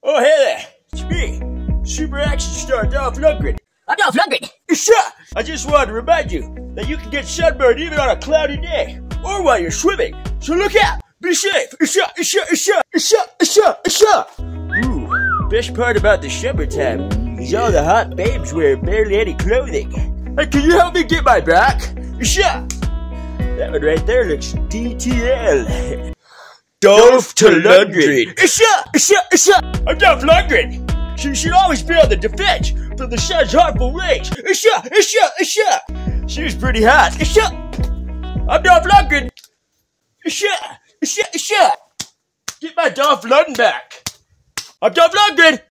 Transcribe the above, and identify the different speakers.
Speaker 1: Oh, hey there. It's me, super action star Dolph Lundgren.
Speaker 2: I'm Dolph Lundgren.
Speaker 1: I just wanted to remind you that you can get sunburned even on a cloudy day, or while you're swimming. So look out. Be safe. Ooh, best part about the summertime is all the hot babes wear barely any clothing. Hey, can you help me get my back? That one right there looks DTL. Dolph to Lundgren. I'm Dolph Lundgren. She should always be on the defense from the sun's harmful rays. She was pretty hot. I'm Dolph Lundgren. Get my Dolph Lundgren back. I'm Dolph Lundgren.